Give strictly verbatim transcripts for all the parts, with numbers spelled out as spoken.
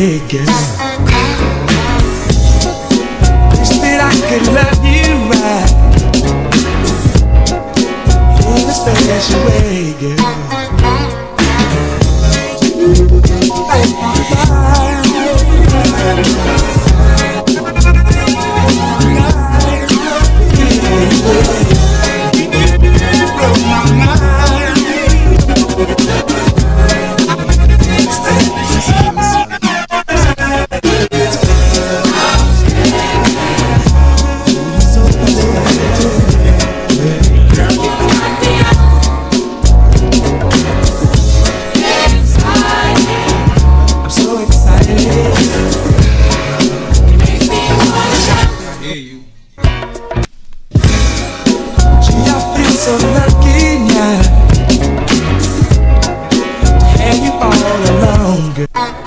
way, girl. Wish that I could love you right in a special way, girl. So lucky now to have you all along, girl.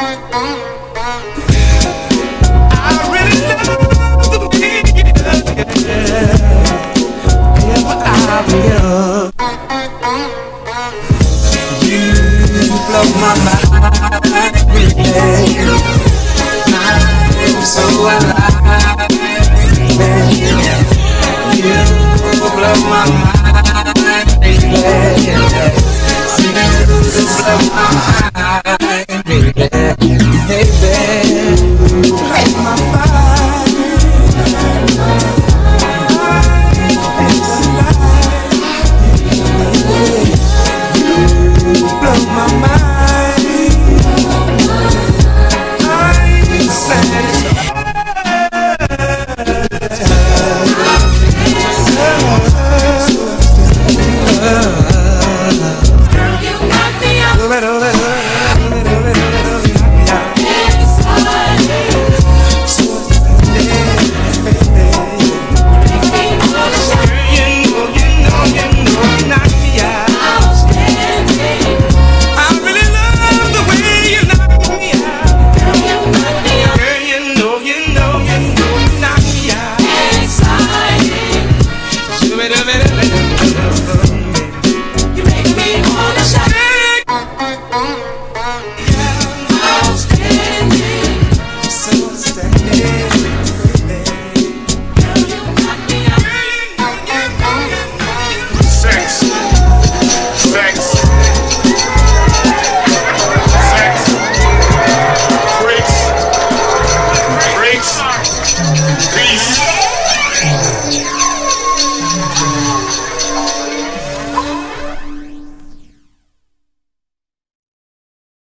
I really love the way you look, girl. Whenever I'm young, you blow my mind, baby. I'm so alive, baby. You blow my mind. Yeah, yeah, yeah.